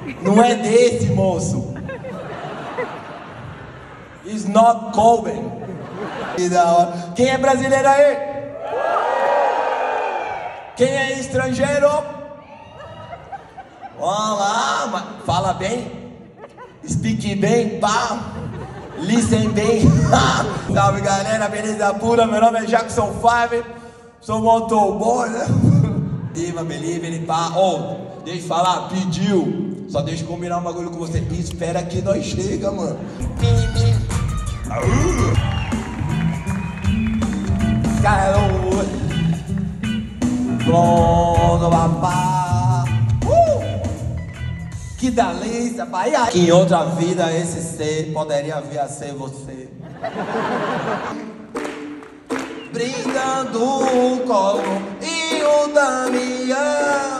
Não é desse, moço. It's not Coben. Que da hora. Quem é brasileiro aí? Quem é estrangeiro? Vamos lá, fala bem. Speak bem, pá. Listen bem. Salve galera, beleza pura. Meu nome é Jackson 5. Sou motoboy, né? Believe, pá. Oh, deixa eu falar, pediu. Só deixa eu combinar um bagulho com você. Espera que nós chega, mano. Caramba. Pronto, papá. Que delícia, Bahia. Que em outra vida esse ser poderia vir a ser você. Brindando o colo e o Damião.